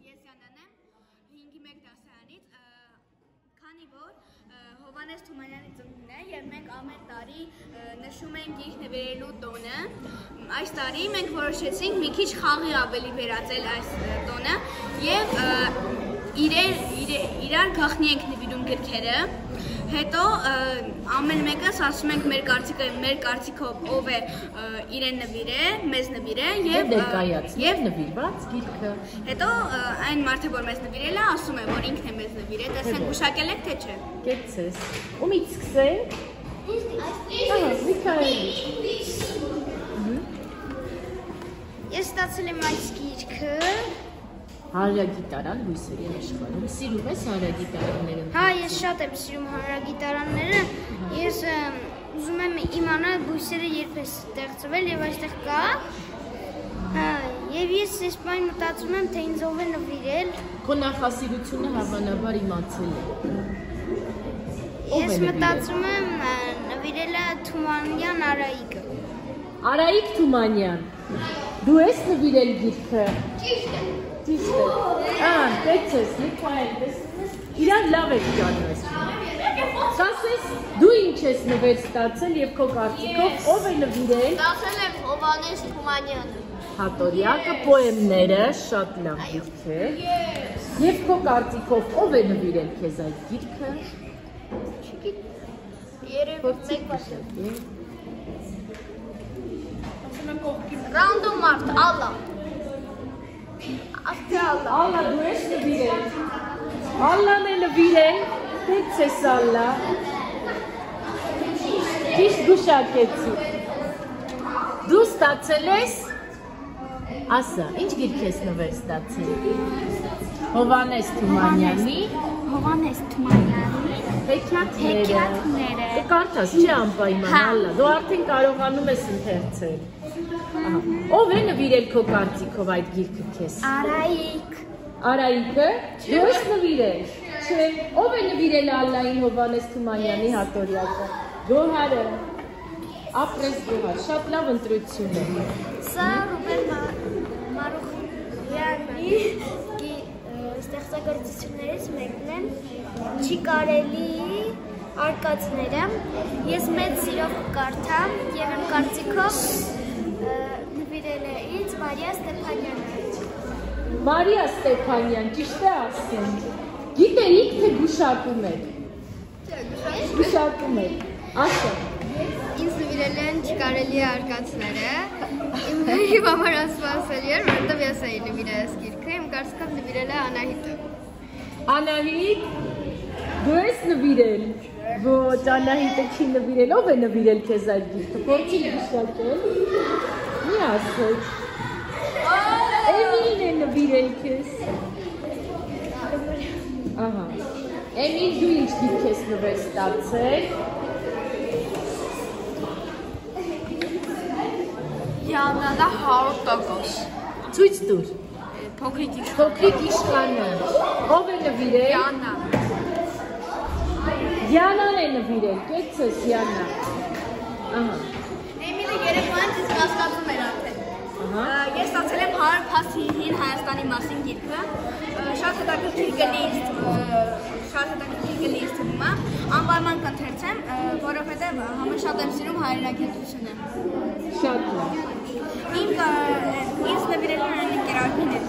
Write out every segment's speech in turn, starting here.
Քանի որ Հովհաննես Թումանյանի ծնունդն է եւ մենք ամեն տարի նշում ենք իր նվիրելու տոնը, այս տարի մենք որոշեցինք մի քիչ խաղի ավելի վերածել այս տոնը եւ իրար գաղտնի ենք նվիրում գրքերը, հետո ամեն մեկս ասում ենք մեր կարծիքով ով է իրեն նվիրել, մեզ նվիրել եւ նվիրված գիրքը։ Հետո այն մարդը, որ մեզ նվիրել է, ասում է, որ ինքն է մեզ նվիրել, տեսնենք գուշակել եք թե չէ։ Կեցես։ Ումից սկսենք։ Ես ստացել եմ այս գիրքը։ Հանրագիտարան բույսերի աշխարհում։ Սիրում ես հանրագիտարանները։ Հա, ես շատ եմ սիրում հանրագիտարանները։ Ես ուզում եմ իմանալ բույսերը երբ է ստեղծվել եւ այստեղ կա։ Հա, եւ ես այս բանը մտածում եմ, թե ինձ ով է նվիրել։ Քո նախասիրությունը հավանաբար իմացել է։ Ես մտածում եմ նվիրել է Թումանյան Արայիկը։ Արայիկ Թումանյան։ Դու ես նվիրել գիրքը։ Ճիշտ է։ Ճիշտ է։ Տեսես, իրան լավ եք ճանաչում։ Ասես, դու ինչ ես նվեր ստացել եւ քո կարծիքով ով է նվիրել։ Ստացել եմ Հովհաննես Թումանյանը։ Հատորյակը, պոեմները, շատ լավ գիրք է։ Եվ քո կարծիքով ով է նվիրել քեզ այդ գիրքը։ Երևի Ռանդոմ մարդ, Ալլա։ Ալլա, դու ես նվիրել։ Ալլան է նվիրել, տեսես Ալլա։ Ճիշտ գուշակեցի։ Դու ստացել ես, ասա, ինչ գիրք ես նվեր ստացել։ Հովհաննես Թումանյանի։ Հեքիաթները։ Կարդաս, չի անպայման, Ալլա, դու արդեն կարողանում ես ընթերցել։ Ով է նվիրել քո կարծիքով այդ գիրքը քեզ։ Արայիկ։ Արայիկը։ Դու ես նվիրել։ Չէ, ով է նվիրել Ալլային Հովհաննես Թումանյանի հատորյակը։ Գոհարը։ Ապրես Գոհար, շատ լավ ընտրություն է։ Սա Ռուբեն Մարուխյանի ստեղծագործություններից մեկն է։ Չի կարելի արկածները։ Ես մեծ սիրով կարդամ եւ իմ կարծիքով նվիրել է ինձ Մարիա Ստեփանյանը։ Մարիա Ստեփանյան, ճիշտ է ասեմ։ Գիտեիք թե գուշակում եք։ Գուշակում եք։ Ասա։ Ինձ նվիրել են չի կարելի արկածները։ Իմ համար ասպասելի էր, որովհետև ես էի նվիրել այս գիրքը, իմ կարծիքով նվիրել է Անահիտը։ Անահիտ, դու ես նվիրել։ Ոչ, Անահիտը չի նվիրել, ով է նվիրել քեզ այդ գիրքը։ Փորձի գուշակել։ Մի ասեք։ Էմիլն է նվիրել քեզ։ Ահա։ Էմիլ, դու ինչ գիրք ես նվեր ստացել։ Յաննա 100%։ Ցույց տուր։ Փոքրիկ իշխանը։ Ով է նվիրել։ Յաննա։ Յանան է նվիրել, կեցես Յանա։ Ահա։ Էմիլը երեկոյան ինձ կասկածում էր արդեն։ Ես ստացել եմ 100 փասի հին Հայաստանի մասին գիրքը, շատ հետաքրքիր գլի թվում է, անպայման կընթերցեմ, որովհետև շատ եմ սիրում հայրենագիտությունը։ Շատ լավ։ Ինձ նվիրել են ընկերակին է։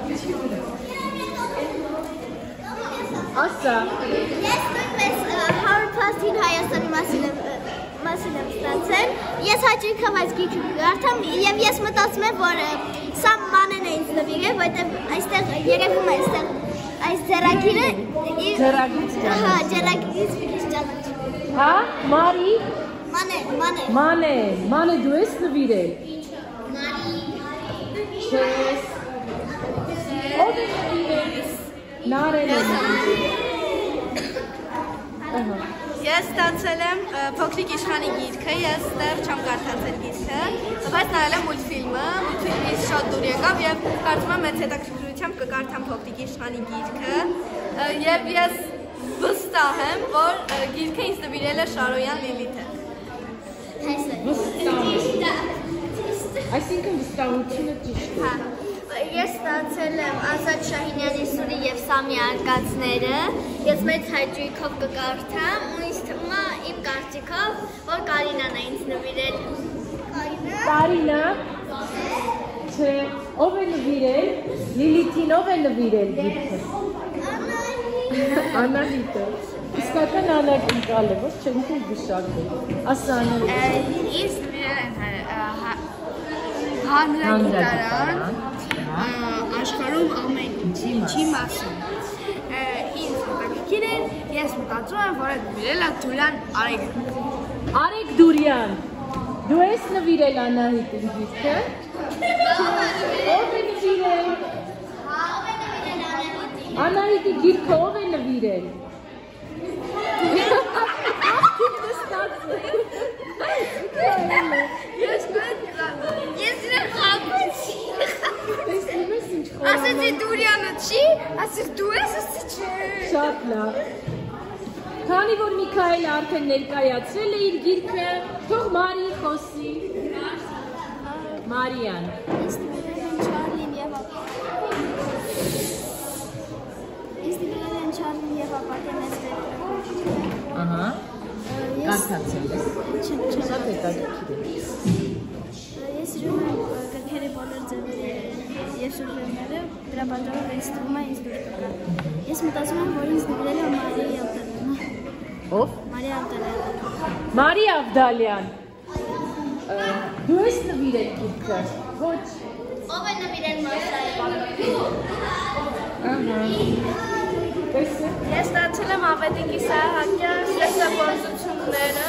Ասա։ Ես նույնպես 100 փասին Հայաստանի մասին եմ ստացել։ Ես հաճույքով այս գիրքը կարդամ եւ ես մտածում եմ, որ սա մանեն է ինձ նվիրել, որովհետեւ այստեղ երևում է այս ձեռագիրը ձեռագից ճանաչ։ Հա, ձեռագից մի քիչ ճանաչում։ Հա, Մարի։ Մանե, դու ես նվիրել։ Մարի։ Չես։ Ով է նվիրել։ Նարեն է նվիրել։ Ահա։ Ես ստացել եմ փոքրիկ իշխանի գիրքը, ես դեռ չեմ կարդացել գիրքը, բայց նայել եմ մուլտֆիլմը, մուլտֆիլմից շատ դուր եկավ եւ կարծում եմ մեծ հետաքրքրությամբ կկարդամ փոքրիկ իշխանի գիրքը եւ ես վստահ եմ, որ գիրքը ինձ նվիրել է Շարոյան Լիլիթը։ Վստահ։ Այսինքն վստահությունը ճիշտ է։ Հա։ Ես ստացել եմ Ազատ Շահինյանի Սուրի եւ Սամի արկածները։ Ես մեծ հաճույքով կկարդամ ու ինձ թվում է իմ կարծիքով, որ Կարինան է ինձ նվիրել։ Կարինա։ Չէ, ով է նվիրել։ Լիլիթին ով է նվիրել գիրքը։ Անահիտը։ Իսկական անակնկալ է, ոչ չենք գշակել։ Ասա Անահիտ։ Ինձ նվիրել են հանրագիտարան աշխարհում ամեն ինչի մասին։ Ինձ հետաքրքիր են, ես մտածում եմ, որ այդ նվիրել է Դուրյան Արեգը։ Արեգ Դուրյան, դու ես նվիրել Անահիտին գիրքը։ Ով է նվիրել։ Անահիտի գիրքը ով է նվիրել։ Ես իրեն խաբեցի։ Ասեցի Դուրյանը չի, ասեց դու ես, ասեցի չէ։ Շատ լավ։ Քանի որ Միքայելը արդեն ներկայացրել է իր գիրքը, թող Մարի խոսի։ Մարիան։ Ինձ նվիրել են Չարլին եւ ապակենեստերը։ Ահա։ Կարդացել ես։ Շատ հետաքրքիր է։ Ես սիրում եմ գրքերի բոլոր ձևերը եւ շրջանները, դրա պատճառով ինձ թվում է ինձ դուր կգա։ Ես մտածում եմ, որ ինձ նվիրել է Մարիա Ավդալյանը։ Ով։ Մարիա Ավդալյան։ Մարիա Ավդալյան։ Դու ես նվիրել գիրքը։ Ոչ։ Ով է նվիրել Մարիային։ Ահա։ Ես ստացել եմ Ավետիքի Սահակյան ստեղծագործությունները։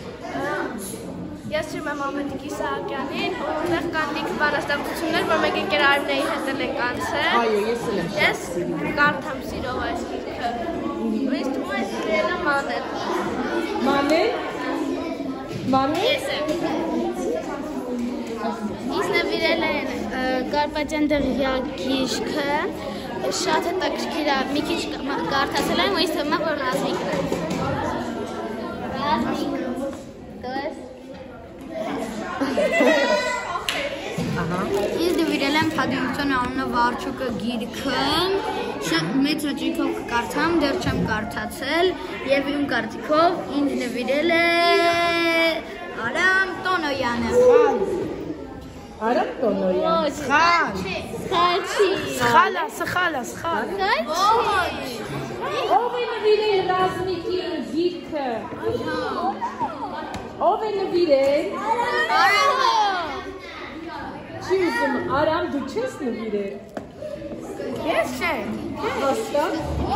Ես սիրում եմ Ավետիքի Սահակյանին, որտեղ կան լիք բանաստեղծություններ, որ մենք ընկեր Արմինեի հետ ենք անցել։ Այո, ես էլ եմ։ Ես կարդամ սիրով այս գիրքը։ Ինձ թվում է սիրելը Մանեն։ Մանեն։ Մանեն։ Ես եմ։ Ինձ նվիրել են Կարպատյան դղյա գիրքը։ Շատ հետաքրքիր է, մի քիչ կարդացել եմ, ու ինձ թվում է, որ Ռազմիկն է։ Ռազմիկ։ Դες։ Ահա։ Ինձ նվիրել եմ Փադիության անունը Վարչուկը գիրքը, շատ մեծ հաճույքով կկարդամ, դեռ չեմ կարդացել, եւ իմ կարծիքով ինձ նվիրել է Արամ Տոնոյանը։ Արամ Տոնոյան։ Սխալ չի։ Սխալ։ Ով է նվիրել Ռազմիկի գիրքը։ Ով է նվիրել։ Արամը։ Չի ուզում, Արամ դու չես նվիրել։ Ես չէ։ Հաստատ։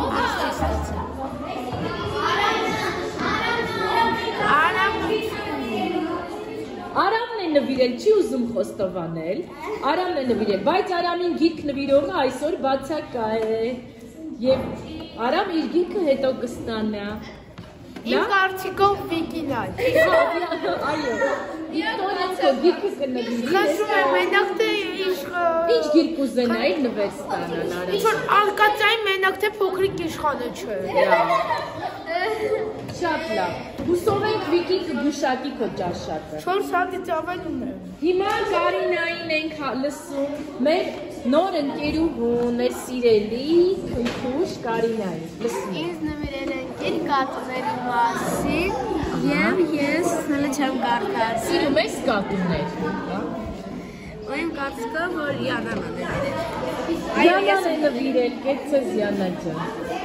Արամն է նվիրել, չի ուզում խոստովանել, Արամն է նվիրել, բայց Արամին գիրք նվիրողը այսօր բացակա է, և Արամ իր գիրքը հետո կստանա։ Իմ կարծիքով Վիկինա։ Այո, Վիկտորիացը գիրքը կնվիրի։ Խնդրում եմ, մենակ թե Ինչ գիրք ուզենայիք նվեր ստանալ, Արամ։ ինչ-որ արկածային մենակ թե փոքրիկ իշխանը չէ։ Շատ լավ, հուսով ենք Վիկի կգուշակի քո ճաշակը։ 4 հատից ավելին է։ Հիմա Կարինային ենք լսում, մեր նոր ընկերուհուն, մեր սիրելի քնքուշ Կարինային, լսում։ Ինձ նվիրել են իր կատուների մասին և ես հələ չեմ կարդալ։ Սիրում ես կատուներ։ Ու իմ կարծիքով, որ Յանան է նվիրել։ Յանան է նվիրել, կեցես Յանա ջան։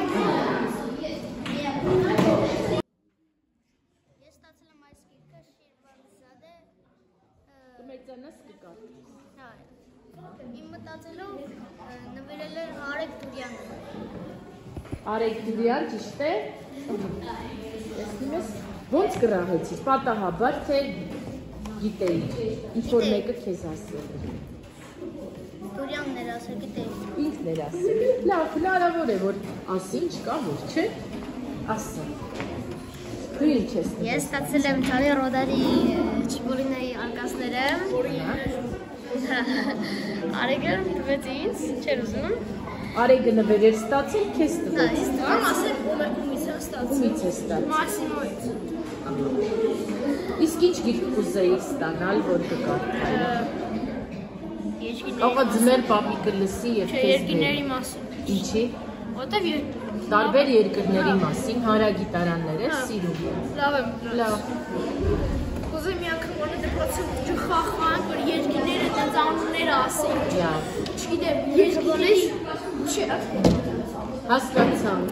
Ես ստացել եմ այս գիրքը Շիրվանզադե։ Մեծանաս կկարդաս։ Իմ մտածելով նվիրել է Արեգ Դուրյանը։ Արեգ Դուրյան, ճիշտ է։ Տեսնում ես, ոնց կրահեցիս, պատահաբար թե գիտեի, ինչ-որ մեկը քեզ ասել։ Դուրյանն էր ասել, գիտեի։ Ինքն էր ասել։ Լավ, հնարավոր է, որ ասի, ինչ կա, որ չէ, ասա։ Դու ինչ ես նվիրել։ Ես ստացել եմ Չարի Ռոդարի Չիպոլինայի արկածները։ Արեգը տվեց ինձ, չէր ուզում։ Արեգը նվերեր ստացել, քեզ տվեց։ Ամ ասել ումից է ստացել։ Ումից է ստացել։ Մասիմոյից։ Իսկ ինչ գիրք կուզեիր ստանալ, որ կկարդայի։ Ես Աղա ձմեր պապիկը լսի եւ քեզ։ Երկիների մասին։ Ինչի։ Որտեվ Տարբեր երկրների մասին հանրագիտարանները սիրում։ լավ եմ։ Լավ։ Ուզում մի անգամ որ դեպրոցիա չխախվան, որ երկիները դենց անունները ասեն։ Չգիտեմ, երկիների չէ։ Հասկացանք։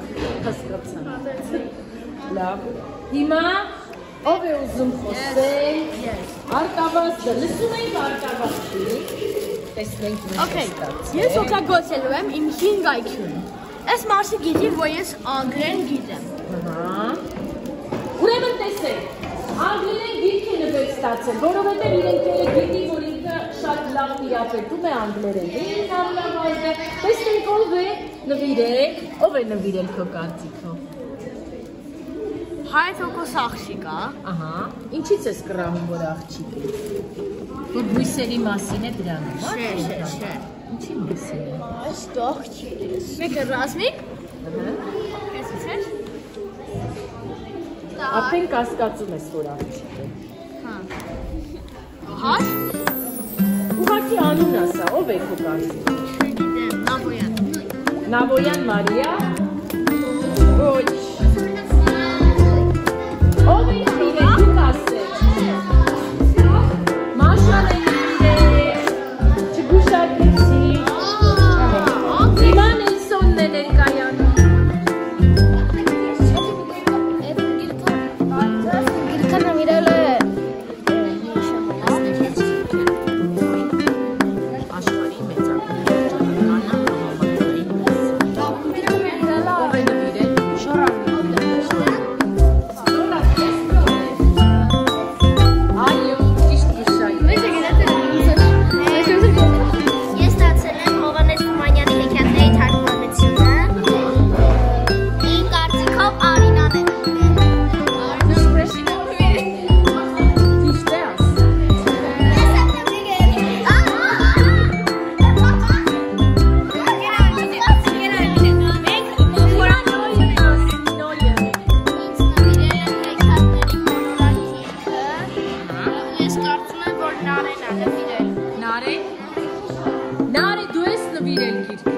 Լավ։ Հիմա ով է ուզում խոսել։ Արտավազդը, լսում եք արտավազդի։ Տեսնենք ինչ ստացել։ Ես օգտագործելու եմ իմ 5 IQ-ն։ Այս մասը գիտի, որ ես անգլերեն գիտեմ։ Ուրեմն տեսեք, անգլերեն գիրք է նվեր ստացել, որովհետև իր ընկերը գիտի, որ ինքը շատ լավ տիրապետում է անգլերեն։ Տեսնենք ով է նվիրել, ով է նվիրել քո կարծիքով։ 100% աղջիկ է։ Ահա, ինչից ես կռահում, որ աղջիկ է։ Որ բույսերի մասին է դրանում, հա՞։ Չէ։ Ինչի մասին է։ Այս աղջիկ է։ Մեկը ռազմիկ։ Ես չէ։ Արդեն կասկածում ես, որ աղջիկ է։ Հա։ Ուղղակի անուն ասա, ով է քո կարծիքով։ Չգիտեմ, Նավոյան։ Նավոյան Մարիա։ Ոչ։ Ով է նվիրել, դուք ասեք։ Մաշան է նվիրել, չգուշակեցի։ Դիման Էլսոնն է ներկայանում։ Գրքը նվիրել է Աշխարհի մեծակները ճանաչողային ով է նվիրել Այո, ճիշտ գուշակեք։ Ես ստացել եմ Հովհաննես Թումանյանի հեքիաթների թարգմանությունը։ Իմ կարծիքով Արինան է Ճիշտ է ասել։ Ես կարծում եմ, որ Նարեն է նվիրել։ Նարե, դու ես նվիրել գիրքը։